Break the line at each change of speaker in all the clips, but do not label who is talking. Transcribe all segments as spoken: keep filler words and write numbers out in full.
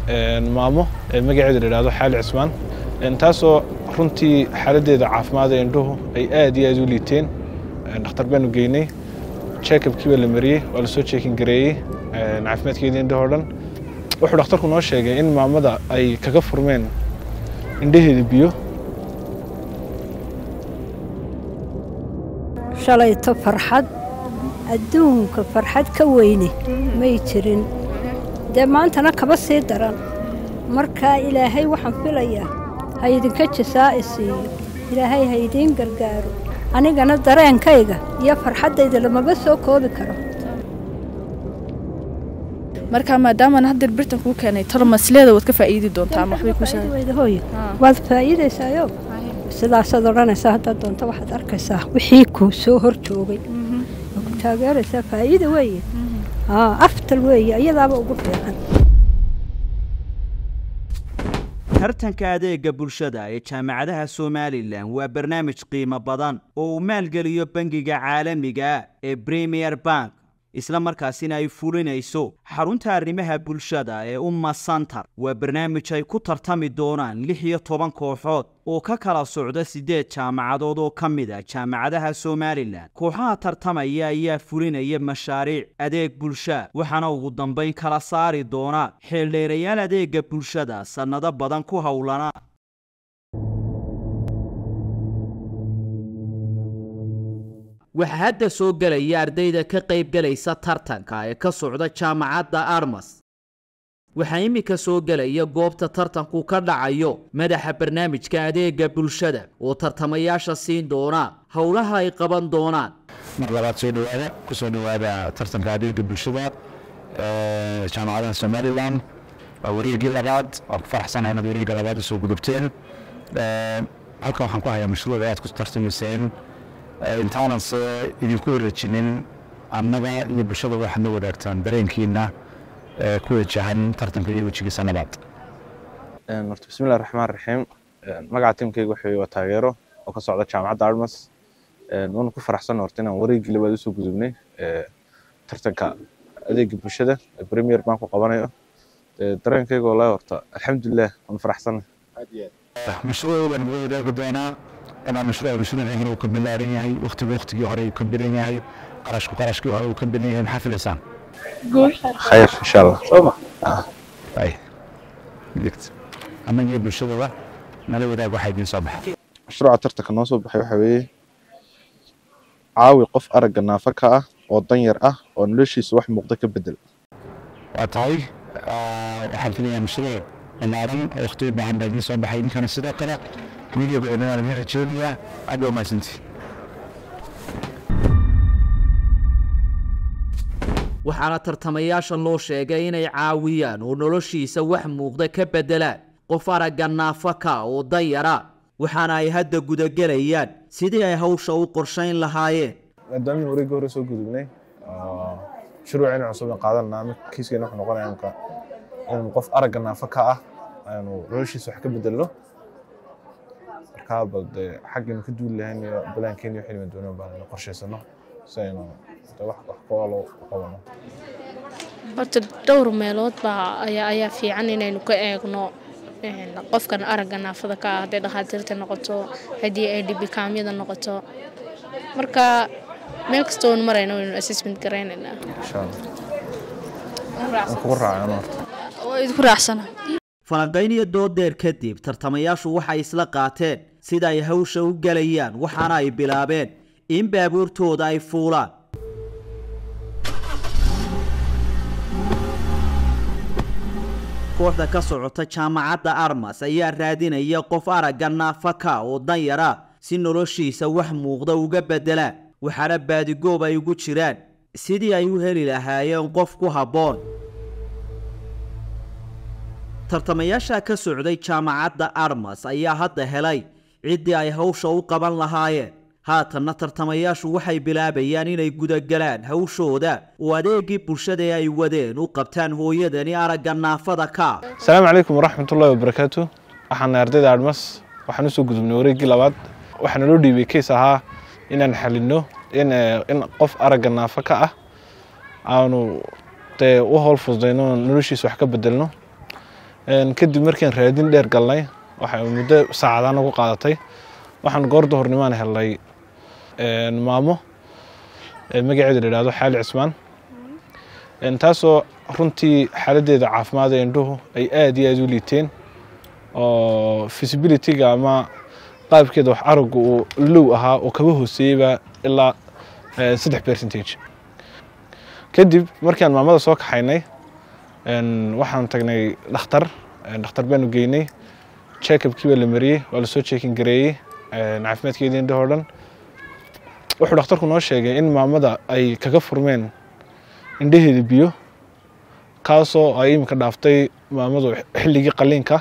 maamo magaceeda la yiraahdo Xaali Cismaan intaasoo runtii xaaladeeda caafimaad ee indhuhu ay aad iyo aad u liiteen dhakhtar baan u geynay check up kii la mariyay oo la soo checking gareeyay caafimaadkeeda indhaha oo dhan wuxuu dhakhtarku noo sheegay in maamada ay kaga furmeen indhaheeda biyo
shalayto farxad adduunka farxad ka weyne may jirin dee maantana kaba sii daran marka ilaahay waxaan filayaa ha idinka jasaa'isiiyo ilaahay ha idin gargaaro anigana dareenkayga iyo farxaddayda lamaba soo koobi karo
marka maadaama hadda birtan ku keenay tarmasleeda wad ka faa'iidi doontaa ma waxbay ku
sheegay waad faa'iideysayo sidaas aad oranaysaa hadda doonto waxaad arkaysaa wixii ku soo hor joogay ku taageeraysaa faa'iido weeye aa aftal weeye iyadaaba ugu fiican
tartanka adeega bulshada ee jaamacadaha Soomaaliland waa barnaamij qiimo badan oo uu maalgeliyo bangiga caalamiga ee Premier Bank isla markaasina ay fulinayso xarunta arrimaha bulshada ee Umma Center waa barnaamij ay ku tartami doonaan lix iyo toban kooxood oo ka kala socda sideed jaamacadood oo kamid ah jaamacadaha Soomaaliland kooxaha tartamaya ayaa fulinaya mashaariic adeeg bulshada waxaana ugu dambeyn kala saari doona xildheerayaal adeega bulshada sanado badan ku hawlana waxa hadda soo galaya ardayda ka qayb galaysa tartanka ee ka socda jaamacadda Armas waxa imika soo galaya goobta tartanku ka dhacayo madaxa barnaamijka adeega bulshada oo tartamayaasha siin doona hawlaha ay qaban doonaan
mar labaad soo dhawaada ku soo dhawaada tartanka adeega bulshada ee jaamacadda Soomaaliland waa wareegii labaad oo faraxsanahay in wareegii labaad soo gudubteen ee halka waxaan ku hayaa mashruuc aad ku tartamayseen intaana idinku rajinin annaga iyo bulshada waxaad noo wadaagtaan dareenkiina ku wajahan tartanka iyo wajigiisa nabaad
horta bismillaahir rahmaanir rahiim magaca tiimkayga waxa weeye taageero oo ka socda jaamacadda Armas waan ku faraxsanahay horta inaan wareegii labaad soo gudubnay tartanka adeega bulshada Premier Bank ku qabanayo dareenkayga wallahi horta alxamdulillah waan faraxsanahay
mashruucan wuu wadaagi doonaa أنا مشروع مشروع هنا وكمل عليه وقت وقت جوهري وكمل عليه قرش قرش جوهري وكمل عليه حفل لسان.
قول خير إن شاء الله. شوما. آه.
أي. قلت. أما نجيب الشغلة نلاقي وده واحد يصبح.
مشروع ترتك النصب حيو حبي. عاوي قف أرجع نافكة والضنير أه ونلشي سواح مقدك بدل.
وطاي حفلية مشروع النارين اختي بعد بدي صباح يمكن الصداقة فيديو بعنوان ميرا جونيا عدو ما سنتي
waxaana tartamayaasha loo sheegay inay caawiyaan oo noloshiisa wax muuqda ka bedelaan qof aragga naafaka oo dayara waxaana ay hadda gudagelayaan sidii ay hawsha u qorshayn lahaayeen
maadaama wareegii hore soo gudubnay shuruucina cusub qaadanaa kiiskeena wax noqonaya in qof aragga naafaka ah aanu noloshiisa wax ka bedelno كابد حقنا كدول لهني بلان كيني وحلم دونا بان قرشة سنة سينا توح قوالو قوانا.
بس الدور ميلود با أيا أيا في عنينا إنه كأجنو قف كان أرجعنا فذاك هذا دخلت النقطة هدي أدي بكامية النقطة مركا ميلكستون مرينا إنه أسسمنت كرينا
إن شاء الله. كورة أنا.
ويذكر أحسن.
falanqayn iyo doodeer kadib tartamayaashu waxay isla qaateen sida ay hawsha u galayaan waxaana ay bilaabeen in baabuurtooda ay fuulaan kooxda ka socota jaamacadda Armas ayaa raadinaya qof aragga naafaka oo danyara si noloshiisa wax muuqda uga bedela waxaana baadigoob ay ugu jiraan sidii ay u heli lahaayeen qof ku habboon tartamayaasha ka socday jaamacadda Armas ayaa hadda helay cidii ay hawsha u qaban lahaayeen haatan tartamayaashu waxay bilaabayaan inay gudagalaan hawshooda oo adeegii bulshada ay wadeen u qabtaan hooyadani aragga naafada ka
Assalaamu alaykum wa rahmatullahi wa barakatuh waxaan ardayda Armas waxaan soo gudubnay wareegii labaad waxaan loo dhiibay case ahaa inaan xalino in in qof aragga naafaka ah aanu te u hol fududeyno noloshiisa wax ka bedelno kadib markaan raadin dheer galnay waxay muddo saacadaan ugu qaadatay waxaan goor duhurnimaan helay maamo magaceeda la yiraahdo Xaali Cismaan taasoo runtii xaaladdeeda caafimaad ee indhuhu ay aad iyo aad u liiteen oo visibility-ga ama qaabkeeda wax araggu uu low ahaa oo kaba hooseeyba ilaa saddex percentage kadib markaan maamada soo kaxaynay waxaan tagnay dhakhtar dhakhtar baanu geynay check-up-kii baa la mariyey waa la soo checking gareeyey caafimaadkeedii indhaha oo dhan wuxuu dhakhtarku noo sheegay in maamada ay kaga furmeen indhaheeda biyo kaasoo ay iminka dhaaftay maamadu xilligii qalliinka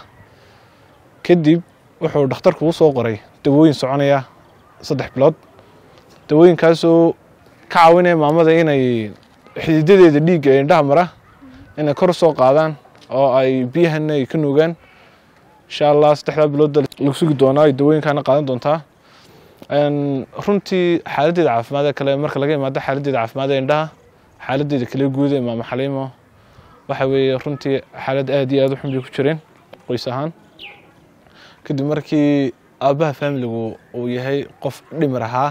kadib wuxuu dhakhtarku u soo qoray dawooyin soconaya saddex bilood dawooyinkaasoo ka caawinaya maamada inay xididadeeda dhiigga ee indhaha mara inay kor soo qaadaan oo ay biyahana ay ka nuugaan insha Allah saddexda bilood lagu sugi doonaa ay dawooyinkaana qaadan doontaa runtii xaaladdeeda caafimaad kale marka laga imaado xaaladdeeda caafimaad ee indhaha xaaladdeeda kale guud ee maama Xaliimo waxa weeye runtii xaalad aad iyo aad u xun bay ku jireen qoys ahaan kadib markii aabaha family-gu uu yahay qof dhimar ahaa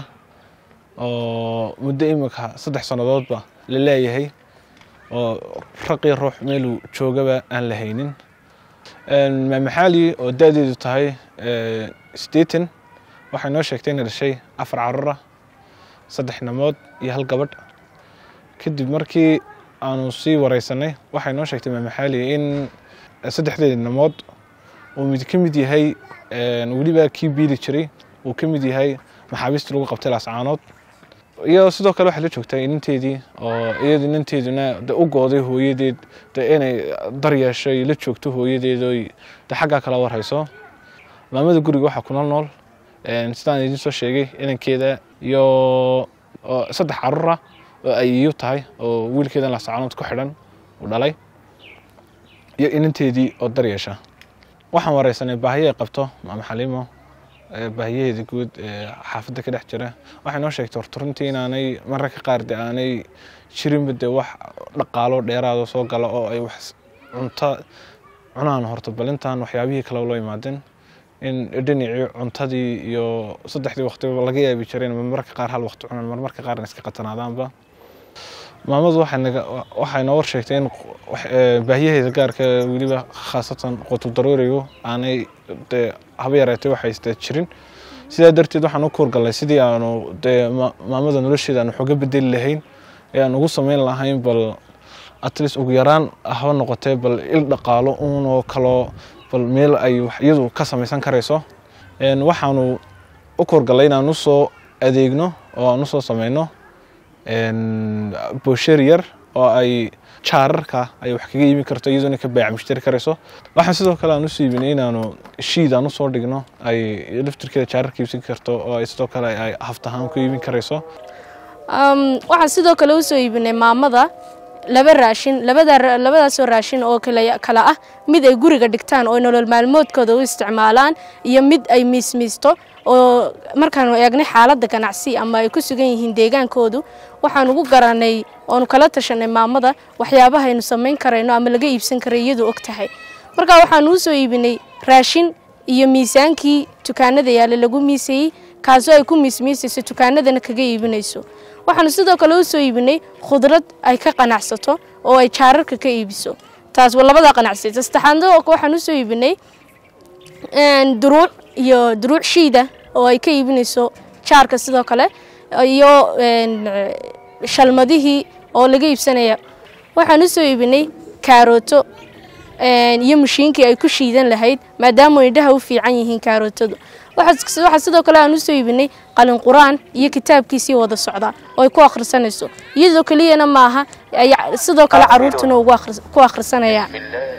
oo muddo imika saddex sanadoodba la leeyahay oo raqi ruux meel uu joogaba aan la haynin maama Xaali oo da'deedu tahay sideetan waxay noo sheegtay inay dhashay afar carruur ah saddex namood iyo hal gabadh kadib markii aanu sii wareysanay waxay noo sheegtay maama Xaali in saddexdeeda namood uu mid ka mid yahay weliba kii biili jiray uu ka mid yahay maxaabiista lagu qabtay laascaanood iyo sidoo kale waxay la joogtay inanteedii oo iyada inanteeduna u gooday hooyadeed inay dar yeeshay la joogto hooyadeed oo xagga kala warhayso maamada guriga waxa ku nool nool sidaan idin soo sheegay inankeeda iyo saddex carruur ah oo ay iyo tahay oo wiilkeedan laascaanood ku xidhan uu dhalay iyo inanteedii oo dar yeesha waxaan wareysanay baahiye ay qabto maama Xaliimo baahiyaheeda guud xaafadda ka dhex jira waxay noo sheegtay horta runtii inaanay mararka qaar de aanay jirinba de wax dhaqaalo dheeraado soo gala oo ay wax cunto cunaan horta balintaan waxyaabihii kale loo yimaadeen in dhinacii cuntadii iyo saddexdii waqtiba laga yaabi jireen mararka qaar hal waqti cunaan marmarka qaarna iska qatanaadaanba maamadu waxay naga waxay noo sheegtay in baahiyaheeda gaarka weliba khaasatan qotul daruurigu aanay haba yaraatay waxay istaa jirin sidaa darteed waxaan u koorgalnay sidii aanu dee maamada nolosheeda aan waxooga bedeli lahayn ee aan ugu samayn lahayn bal at least ugu yaraan haba noqotee bal il dhaqaalo uunoo kaloo bal meel ay iyadu ka samaysan karayso waxaanu u koorgalnay inaan u soo adeegno oo aan u soo samayno booshar yar oo ay jaararka ay wax kaga iibin karto iyadoo ka baac mushtari karayso waxaan sidoo kale aan u siibinay inaanu shiid aan u soo dhigno ay laftirkeeda jaararka iibsan karto oo ay sidoo kale ay haftahaan ku iibin karayso
waxaan sidoo kale u soo iibinay maamada laba raashin labada labadaasoo raashin oo kala kala ah mid ay guriga dhigtaan oo nolol maalmoodkooda u isticmaalaan iyo mid ay miismiisto oo markaan eegnay xaaladda ganacsi ama ay ku sugan yihiin deegaankoodu waxaan ugu garanay oonu kala tashanay maamada waxyaabaha aynu samayn karayno ama laga iibsan karay iyadu og tahay marka waxaan u soo iibinay raashin iyo miisaankii dukaanada yaala lagu miisayey kaasoo ay ku miismiisayso dukaanadana kaga iibinayso waxaan sidoo kale u soo iibinay khudrad ay ka qanacsato oo ay jaararka ka iibiso taas waa labada qanacsi saddexaad waxaan u soo iibinay duruuc iyo duruuc shiida oo ay ka iibinayso jaarka sidoo kale iyo shalmadihii oo laga iibsanaya waxaan u soo iibinay kaarooto iyo mashiinkii ay ku shiidan lahayd maadaama indhaha u fiican yihiin kaarootada waxa sidoo kale aan u soo iibinay qalin quraan iyo kitaabkiisii wada socda oo ay ku akhrisanayso iyadoo kaliyana maaha sidoo kale caruurtuna ugu ku akhrisanayaan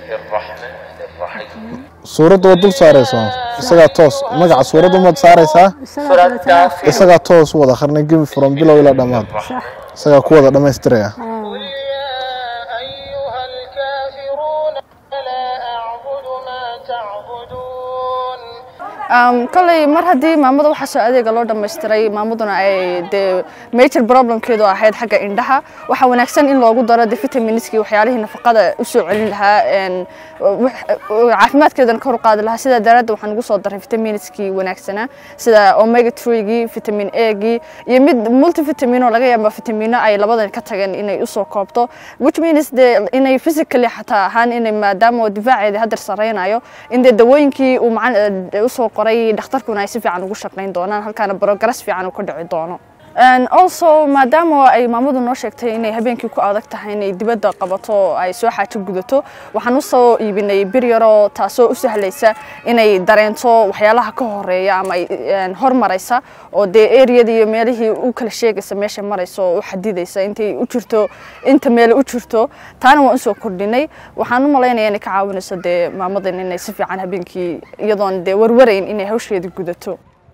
suuradda waa dul saaraysaa isagaa toos magaca suuradda umaad saaraysaa isagaa toos wada akhrnay gemi from bilow ilaa dhammaad isagaa ku wada dhammaystiraya
um kale mar hadii maamada waxa soo adeega loo dhameystiray maamaduna ay de major problemkeedu ahayd xagga indhaha waxa wanaagsan in loogu daro de vitaminski waxyaalaha nafaqada u soo celin lahaa een caafimaadkeedana kor u qaadi lahaa sida darada waxaan ugu soo daray vitaminski wanaagsana sida omega three gi vitamin A gi iyo mid multivitamin oo laga yaabo vitamino ay labadan ka tageen inay u soo koobto which means de inay physically xataa ahaan inay maadaama difaaceeda hadda sareynayo in de dawooyinkii uu macaan u soo qoray dhakhtarkuna ay si fiican ugu shaqeyn doonaan halkaana progress fiican u ka dhici doono and also maadaama ay maamadu noo sheegtay inay habeenkii ku adag tahay inay dibadda qabato ay soo xaajo gudato waxaan u soo iibinay bir yaro taasoo u sahlaysa inay dareento waxyaalaha ka horeeya ama hormaraysa oo de area-da iyo meelihii u kala sheegaysa meesha marayso oo u xadidaysa intay u jirto inta meel u jirto taana waan soo kordhinay waxaan u maleynayaa inay ka caawinayso de maamadan inay si fiican habeenkii iyadoon de warwarayn inay hawsheeda gudato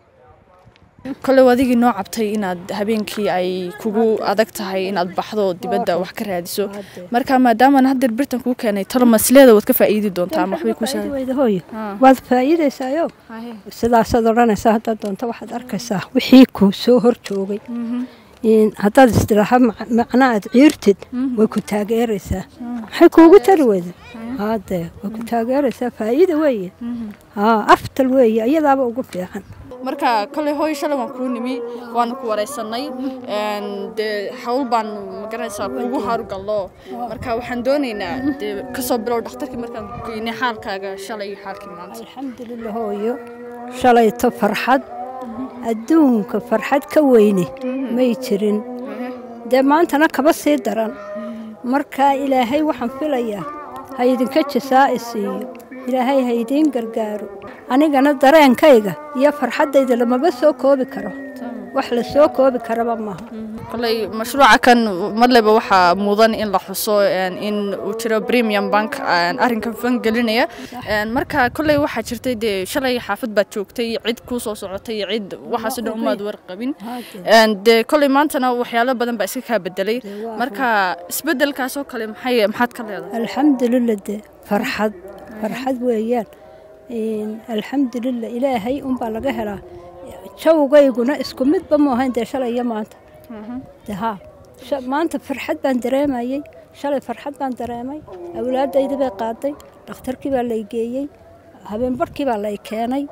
kale wadigii noo cabtay inaad habeenkii ay kugu adag tahay inaad baxdo dibadda wax ka raadiso marka maadaama hadda birtan ku keenay tarmasleeda wad ka faa'iidi doontaa ama waxbay ku
saaciday waad faa'iideysayo sidaas aad oranaysaa hadda doonto waxaad arkaysaa wixii ku soo hor joogay in haddaad istiraha macna aad ciirtid way ku taageeraysaa maxay kuugu tari weyda haade way ku taageeraysaa faa'iido weeye haa aftal weeye iyadaaba ugu fiican
marka kale hooy shalay waan ku nimi waan ku wareysanay een de hawl baan magaranaysaa kugu harugallo marka waxaan doonaynaa de ka soo bilow dhakhtarkii markaan geynay xaalkaaga shalay xaalkii maanta
alxamdulillah hooyo shalay to farxad adduunka farxad ka weyne may jirin de maantana kaba sii daran marka ilaahay waxaan filayaa ha idinka jasaa'isiiyo ilaahay ha idin gargaaro anigana dareenkayga iyo farxadayda lamaba soo koobi karo wax la soo koobi karaba maaha
kolay mashruuca kan marleba waxa mudan in la xuso in uu jiro premium bank arrinka fan gelinaya marka kolay waxa jirtay de shalay xaafad baad joogtay cid ku soo socotay cid waxa sidoo umaad warqabin de kolay maantana waxyaalo badan baa iska ka bedelay marka isbedelkaas oo kale maxay maxaad ka leedahay
alxamdulillah de farxad farxad weeyaan in alxamdulillah ilaahay un baa laga helaa jawgayguna isku midba ma ahayn dee shalay iyo maanta ها ما أنت فرحت بندريم أيي شلي فرحت بندريمي أولاد يدي بقاطي دكتور كي بالله يجي هبين بركي بالله يكاني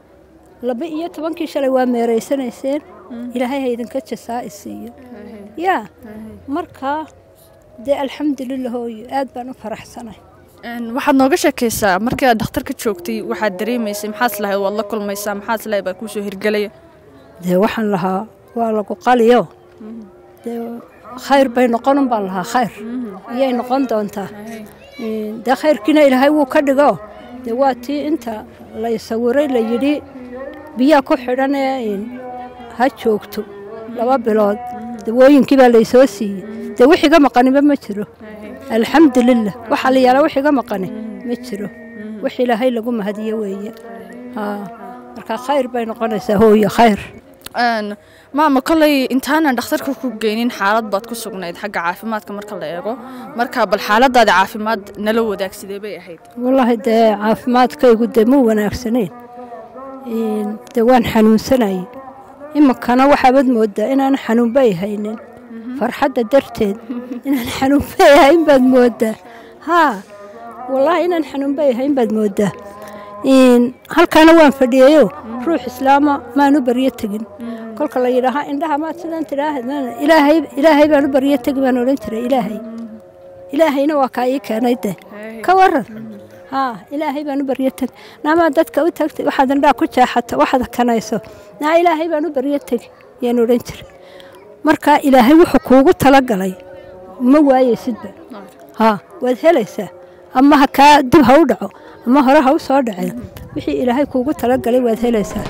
لبقية طبعا كي شلي واميريسن يصير إلى هاي هيدن كتش سائسية يا مركا ده الحمد لله هو آد بنا فرح سنة
waxaad nooga sheekaysaa markii aad dhakhtarka joogtay waxaad dareemaysay maxaad lahayd waad la kulmaysaa maxaad lahayd baa ku soo hirgalaya
de waxaan lahaa waa lagu qaliyo de khayr bay noqon baan lahaa khayr iyay noqon doontaa de khayrkiina ilaahay wuu ka dhigo de waa tii inta la sawiray la yidhi biyaa ku xidhan ee ha joogto laba bilood dawooyinkii baa laysoo siiyey de wixiga maqaniba ma jiro alxamdulillah waxa la yaala wixiga maqani ma jiro wix ilaahay lagu mahadiyo weeye haa marka khayr bay noqonaysaa hooyo khayr
aan maama kolay intaana dhakhtarka ku geynin xaalad baad ku sugnayd xagga caafimaadka marka la eego marka bal xaaladaada caafimaad nala wadaagsidee bay ahayd
wallahi de caafimaadkaygu de ma wanaagsaneyn in de waan xanuunsanay imakana waxaad moodaa inaan xanuun bay haynin farxadda darteed inaan xanuun bay hayn baad moodaa haa wallahi inaan xanuun bay hayn baad moodaa in halkaana waan fadhiyayo ruux islaama maanu bariyo tagin kolka la yidhaahaa indhaha maad sidaan tidhaahad ilaahay ilaahay baanu bariyo tagi baan odhan jiray ilaahay ilaahayna waa kaa ii keenay de ka waran haa ilaahay baanu bariyo tagi naamaa dadka u tagtay waxaad indhaha ku jeexato waxaad kanayso naa ilaahay baanu bariyo tagi yaan odhan jiray marka ilaahay wuxuu kuugu talagalay ma waayeysidba haa waad helaysaa ama ha kaa dib ha u dhaco ama hore ha u soo dhaceen wixii ilaahay kuugu talagalay waad helaysaa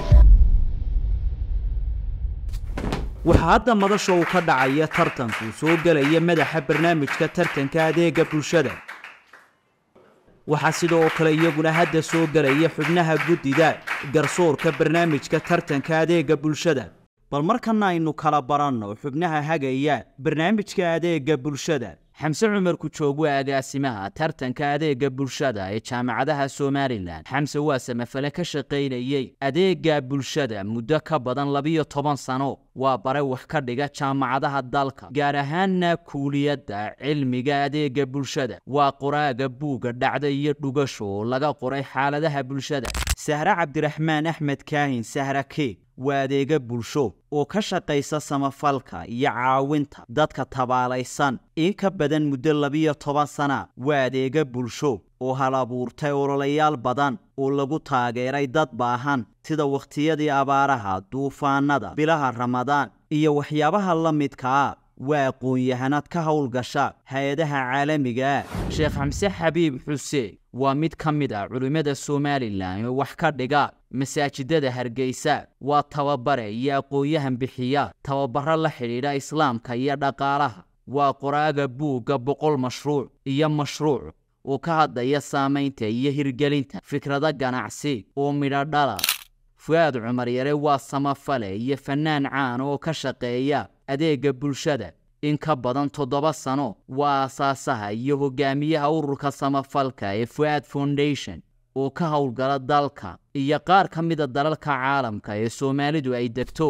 waxaa hadda madasha uu ka dhacaya tartanku soo gelaya madaxa barnaamijka tartanka adeega bulshada waxaa sidoo kale iyaguna hadda soo gelaya xubnaha guddida garsoorka barnaamijka tartanka adeega bulshada bal markana aynu kala baranno xubnaha hagaya barnaamijka adeega bulshada xamse cumar ku joog waa agaasimaha tartanka adeega bulshada ee jaamacadaha Somaliland xamse waa samafale ka shaqeynayay adeega bulshada muddo ka badan labiyo toban sano waa bare wax ka dhiga jaamacadaha dalka gaar ahaanna kuuliyadda cilmiga adeega bulshada waa qoraaga buuga dhacda iyo dhugasho laga qoray xaaladaha bulshada Sahra Cabdiraxmaan Axmed Kaahin Sahra Keeg waa adeega bulsho oo ka shaqeysa samafalka iyo caawinta dadka tabaalaysan in ka badan muddo labiyo toban sano waa adeega bulsho oo hal abuurtay ololayaal badan oo lagu taageeray dad baahan sida waqtiyadii abaaraha duufaanada bilaha Ramadaan iyo waxyaabaha la midka ah waa aqoon-yahanad ka howlgasha hay'adaha caalamiga Sheekh Xamse Xabiib Xuseen waa mid ka mid ah culimada Somaliland oo wax ka dhiga masaajidada Hargeysa waa tababare iyo aqoon-yahan bixiya tababaro la xiriira islaamka iyo dhaqaalaha waa qoraaga buuga boqol mashruuc iyo mashruuc oo ka hadlaya saameynta iyo hirgelinta fikrada ganacsi oo midho dhala Fuad Cumar Yare waa samafale iyo fanaan caan oo ka shaqeeya adeega bulshada in ka badan toddoba sano waa asaasaha iyo hogaamiyaha ururka samafalka ee Fuad Foundation oo ka howlgala dalka iyo qaar ka mid ah dalalka caalamka ee Soomaalidu ay degto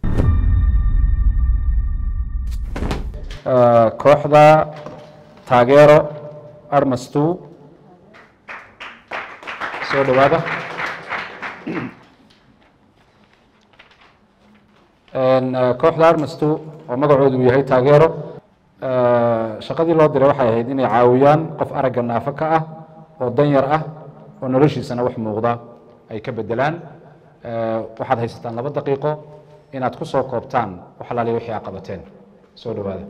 kooxda taageero armastu soo dhawaada kooxda armastu oo magacoodu yahay taageero shaqadii loo diray waxay ahayd inay caawiyaan qof aragga naafo ka ah oo danyar ah oo noloshiisana wax muuqda ay ka bedelaan waxaad haysataan laba daqiiqo inaad ku soo koobtaan wax alaaliya wixii aad qabateen soo dhawaada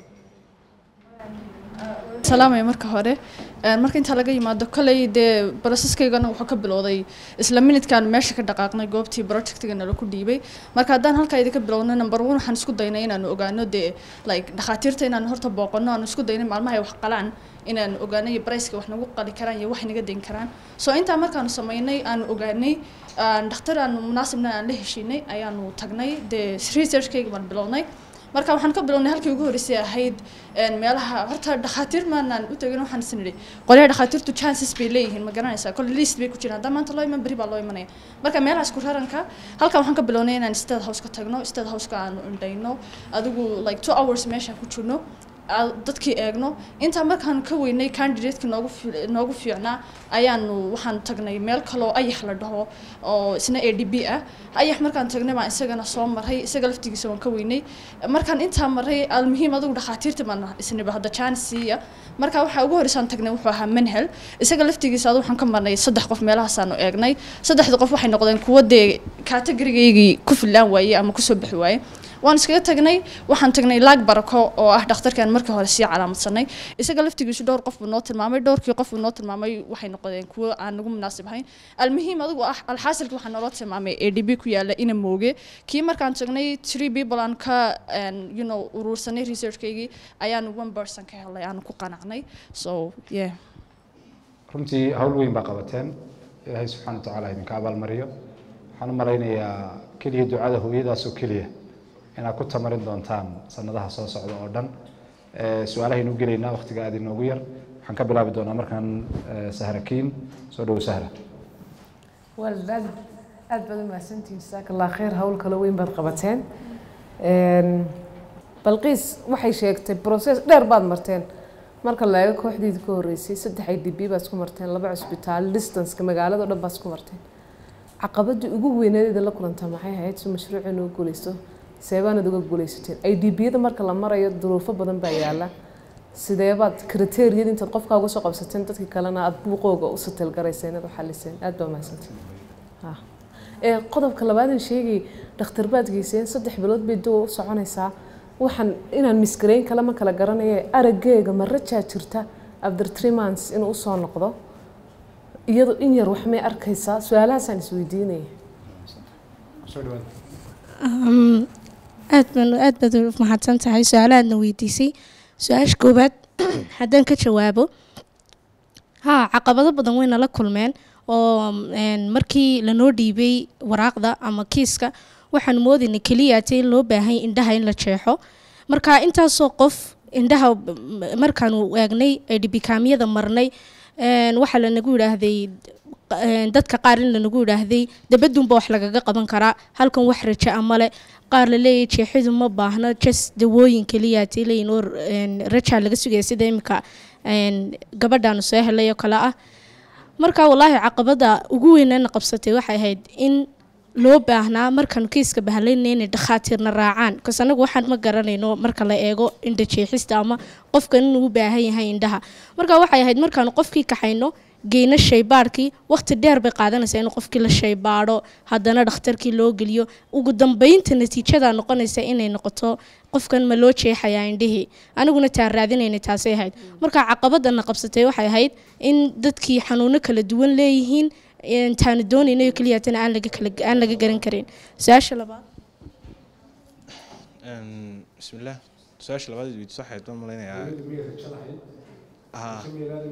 salaamay marka hore marka inta laga yimaado kale de processkayga wuxuu ka bilowday isla minidkan meesha ka dhaqaaqnay goobtii projectiga nala ku dhiibay marka hadaan halka idin ka bilowno number one waxaan isku daynay inaan ogaano de like dhaqaatiirta inaan horta booqano aan isku daynay maalmaha ay wax qalaan inaan ogaanay price-ka wax nagu qali karaan iyo wax naga deyn karaan soo inta markaan sameeynay aan ogaanay dhakhtar aan munaasibna aan la heshiinay ayaanu tagnay de research-kayga baan bilownay marka waxaan ka bilownay halkii ugu horeysay ahayd een meelaha horta dhaqaatiir maanaan u tagay waxaan isniri qolyaha dhaqaatiirtu chances bay leeyihiin ma garanaysaa kol list bay ku jiraan hadda maanta loo iman bari baa loo imanaya marka meelaha isku raranka halka waxaan ka bilownay inaan state house ka tagno state house ka aan indhayno adigu like two hours meesha ku jirno dadkii eegno inta markaan ka weynay candidate-ka noogu noogu fiicnaa ayaanu waxaan tagnay meel kale oo ayax la dhaho oo isna A D B ah ayax markaan tagnay baan isagana soo maray isaga laftigiisa waan ka weynay markaan inta maray almuhiim adigu dhaqaatiirta baan isniba hadda chance siiya marka waxa ugu horeysaan tagnay wuxuu ahaa Manhel isaga laftigiisa adigu waxaan ka marnay saddex qof meelahaas aan eegnay saddexda qof waxay noqdeen kuwa de category-gaygii ku filaan waayay ama ku soo bixi waayay waan iskaga tagnay waxaan tagnay laag barako oo ah dhakhtarkan markii hore si calaamadsanay isaga laftigiisu dhowr qof buu noo tilmaamay dhowrkii qof buu noo tilmaamay waxay noqdeen kuwa aan ugu munaasib ahayn almuhiim adigu ah alxaasilka waxaan noo tilmaamay A D B ku yaala ina mooge kii markaan tagnay three people aan ka you know urursanay research-kaygii ayaan one person ka helay aan ku qanacnay so yeah
runtii hawl weyn baa qabateen ilaahay subxaanahu wa tacaala idinka abaalmariyo waxaan u malaynayaa keliya ducada hooyadaas oo keliya inaad ku tamarin doontaan sanadaha soo socda oo dhan su'aalahaynu gelaynaa waqtiga aad inoogu yar waxaan ka bilaabi doonaa markaan Sahra Kiin soo dhaw Sahra
والله aad badan maasantiin jazaak Allah khair hawl kala weyn baad qabateen balqiis waxay sheegtay process dheer baad marteen marka la eego kooxdiida ka horeysay saddex I D B baad isku marteen laba cusbitaal distance ka magaalada dhan baad isku marteen caqabadii ugu weyneed la kulantay maxay ahayd soo mashruucan oo guuleysto seebaanad uga guuleysateen I D B-da marka la marayo duruufo badan baa yaala sidee baad criteria inta qofka uga soo qabsateen dadka kalena aad buuqooga u satel garayseen oo xaliseen aad baa mahadsantiin ha ee qodobka labaad ee sheegay dhakhtar baad geyseen saddex bilood bay doo soconaysaa waxaan inaan miskareyn kala ma kala garanaya araggeega ma rajaa jirta after three months inuu soo noqdo iyadoo in yar wax may arkaysaa su'aalahaas aan isweydiinay
soo dhawaad
aad baan aad baad u mahadsan tahay su'aalaadna weydiisay su'aash koobaad haddaan ka jawaabo ha caqabado badan wayna la kulmeen oo markii la noo dhiibay waraaqda ama kiiska waxaan moodinay kaliya in loo baahan indhaha in la jeexo marka intaasoo qof indhaha markaanu eegnay ay dhibikaamyada marnay waxa la nagu yiraahday dadka qaar in la nagu yiraahday dabadunba wax lagaga qaban karaa halkan wax rajo ama le qaar la leeyahay jeexidu ma baahna just dawooyin kaliya tiileyn oo rajo laga sugay sida imka gabadhan soo helay kala ah marka wallahi caqabada ugu weyn ee qabsatay waxay ahayd in loo baahnaa markan kiiska bahaleynayna dhakhaatiirna raacaan kasanagu waxaan ma garanayno marka la eego indha jeexista ama qofka inuu u baahan yahay indhaha marka waxay ahayd markaan qofkii kaxayno geena shaybaarkii waqti dheer bay qaadanaysaa in qofkii la shaybaaro haddana dhakhtarkii loo geliyo ugu dambeynta natiijada noqonaysa inay noqoto qofkan ma loo jeexayaa indhihii aniguna taa raadinayna taasay ahayd marka caqabadana qabsatay waxay ahayd in dadkii xanuuno kala duwan leeyihiin intaan doonayno kaliya tan aan laga kala aan laga garan karin su'aasha labaad
een bismillah su'aasha labaad ee sax ahayd ma leeyahay ah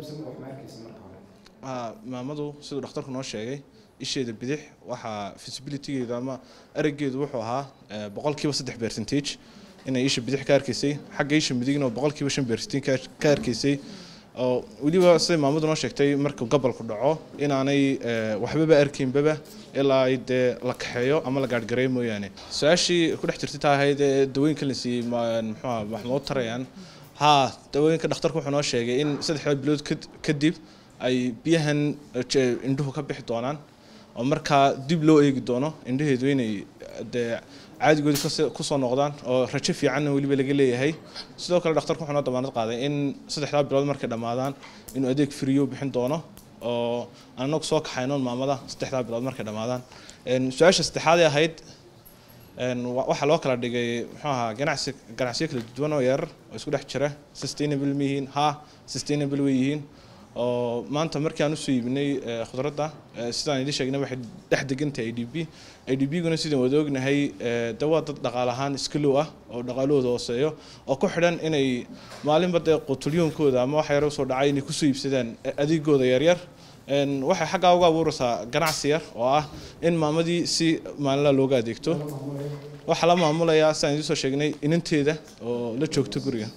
ah maamadu sidoo dhakhtarku noo sheegay isheeda bidix waxa feasibility-geeda ama arageedu wuxuu ahaa boqolkiiba saddex percentage inay isha bidix ka arkaysay xagga isha midigna boqolkiiba shan percentage ka arkaysay oo waliba say maamadu noo sheegtay marka gobolku dhaco inaanay waxba arkin baba ilaa ay la kaxeeyo ama la gaadgareeyo mooyaane su'aashii ku dhex jirtay tahayd dawooyinka la siiyay muxuu wax noo tarayaan ha dawooyinka dhakhtarku wuxuu noo sheegay in saddex bilood kadib ay biyahan indhuhu ka bixi doonaan oo marka dib loo eegi doono indhaheedu inay caadigood ku soo noqdaan oo rajo fiican waliba laga leeyahay sidoo kale dhakhtarku wuxuu noo damaanad qaaday in saddexda bilood markay dhamaadaan inuu adeeg friyo bixin doono oo anagu soo kaxayno maamada saddexda bilood markay dhamaadaan een su'aasha saddexaad ee ahayd een waxa loo kala dhigay muxuu ahaa ganacsi ganacsiyo kala duwan oo yar oo isku dhex jira sustainable mihiin ha sustainable weeyihiin oo maanta markii aan u soo iibinay khudradda sidaan idin sheegnay waxay dhex degantay I D B I D B-guna sidaan wada ognahay dawaa dad dhaqaale ahaan iska loo ah oo dhaqaalahooda hooseeyo oo ku xidhan inay maalinba dee qutulyoonkooda ama waxa yar soo dhacay inay ku soo iibsadaan adeegooda yar yar een waxay xagga uga abuuraysaa ganacsi yar oo ah in maamadii si maalinla looga adeegto waxa la maamulayaa sidaan idin soo sheegnay inanteeda oo la joogto guriga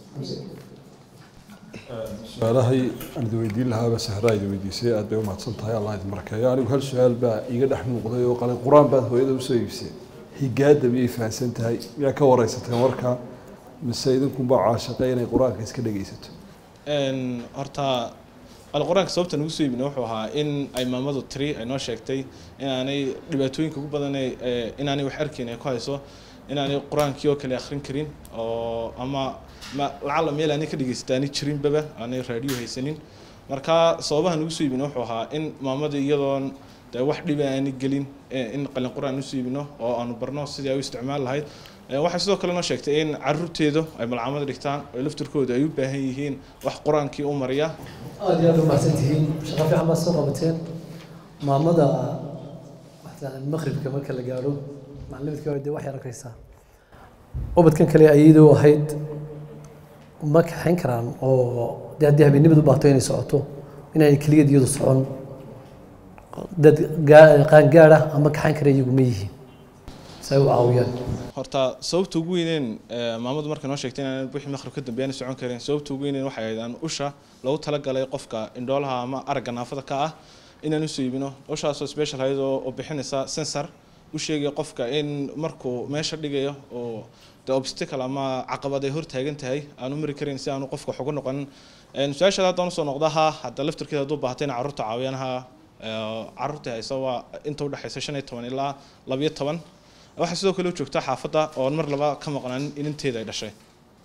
su'aalahay aan weydiin lahaa sahraa idin weydiisay aad bay u mahadsan tahay allah idin markayo anigu hal su'aal baa iga dhex muuqday oo qalin quraan baad hooyada u soo iibsay higaada miyay fahansan tahay miyaa ka wareysatay marka mise idinkunbaa caashaqay inay quraanka iska dhegaysato
een horta alquraanka sababta nagu soo iibinay wuxuu ahaa in ay maamadu tiri ay noo sheegtay inaanay dhibaatooyinka ugu badan ee inaanay wax arkin ay ku hayso inaanay quraankii oo kale akhrin karin oo ama ma lacala meel aan ka dhigaystaani jirin baba aan radio haysanin marka sababaha nagu soo iibino wuxuu ahaa in maamada iyadoon wax dhib aan gelin in qalin quraan u siibino oo aanu barno sidii ay u isticmaal lahayd waxa sidoo kale noo sheegtay in carruurteedu ay malcamada dhigtaan oo laftirkooda ay u baahan yihiin wax quraankii u mariya
aad iyo aad u mahadsantihiin shaqo fiican baad soo qabateen maamada maqribka marka la gaaro macallimidka waa wax yar arkaysaa ubadkan kale ayadoo ahayd ma kaxayn karaan oo dee haddii habeenimadu baato inay socoto inay keligeed iyadu socon dad qaangaad ah ama kaxayn kara iyagu ma yihiin say u caawiyaan
horta sababta ugu weyneen maamadu markay noo sheegtay inaan wixii maqrib ka dambeeyay socon kareen sababta ugu weyneen waxay ahayd aan usha lagu talagalay qofka indhoolaha ama aragga naafada ka ah inaan u soo iibino ushaasoo special ahayd oo bixinaysa sensor u sheegay qofka in markuu meesha dhigayo oo the obstacle ama caqabad ay hor taagan tahay aanu mari karin si aanu qofka xoog noqon een su'aasha hadda soo noqdaha hadda laftirkeeda haduu baahatay in carruurta caawiyanaha carruurta haysa waa inta u dhaxaysa shan iyo toban ilaa laba iyo toban waxa sidoo kale u joogta xaafadda oo mar laba ka maqnaan inanteeda ay dhashay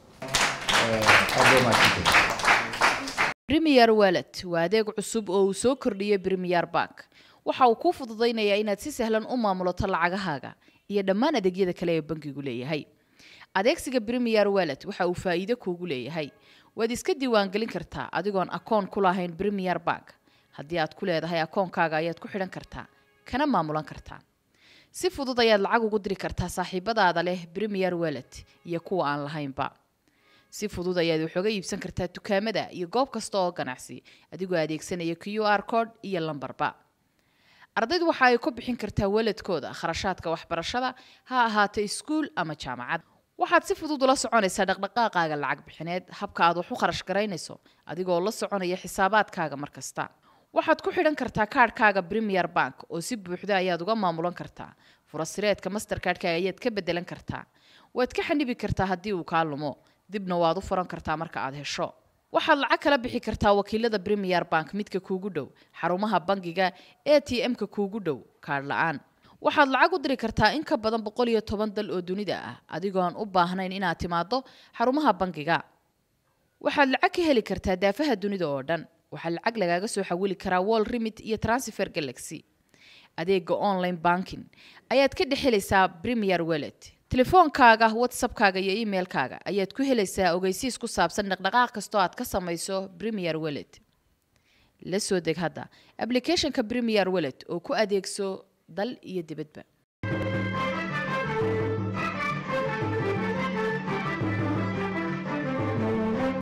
Premier Wallet waa adeeg cusub oo uu soo kordhiyay Premier Bank waxa uu ku fududeynayaa inaad si sahlan u maamulato lacagahaaga iyo dhammaan adeegyada kale ee bankigu leeyahay adeegsiga Premier Wallet waxa uu faa'iido kuugu leeyahay waad iska diiwaan gelin kartaa adigoon akoon ku lahayn Premier Bank haddii aad ku leedahay akoonkaaga ayaad ku xidhan kartaa kana maamulan kartaa si fudud ayaad lacag ugu diri kartaa saaxiibadaada leh Premier Wallet iyo kuwa aan lahaynba si fudud ayaad wax uga iibsan kartaa dukaamada iyo goob kasta oo ganacsi adigoo adeegsanaya Q R code iyo lambarba ardaydu waxa ay ku bixin kartaa waladkooda kharashaadka waxbarashada ha ahaato iskuul ama jaamacad waxaad si fudud ula soconaysaa dhaqdhaqaaqaaga lacag bixineed habka aad wax u kharash garaynayso adigoo la soconaya xisaabaadkaaga markasta waxaad ku xidhan kartaa kaadhkaaga Premier Bank oo si buuxda ayaad uga maamulan kartaa furasireedka Mastercard-ka ayaad ka bedelan kartaa waad ka xanibi kartaa haddii uu kaa lumo dibna waad u furan kartaa marka aad hesho waxaad lacag kala bixi kartaa wakiilada Premier Bank midka kuugu dhow xarumaha bangiga A T M-ka kuugu dhow kaadh la'aan waxaad lacag u diri kartaa in ka badan boqol iyo toban dal oo dunida ah adigoo aan u baahnayn inaad timaado xarumaha bangiga waxaad lacag ka heli kartaa daafaha dunida oo dhan waxaa lacag lagaaga soo xawili karaa Wall Remit iyo Transfer Galaxy adeega online banking ayaad ka dhaxelaysaa Premier Wallet telefoonkaaga WhatsApp-kaaga iyo email-kaaga ayaad ku helaysaa ogeysiis ku saabsan dhaqdhaqaaq kasta oo aad ka samayso Premier Wallet la soo deg hadda application-ka Premier Wallet oo ku adeegso dal iyo dibadba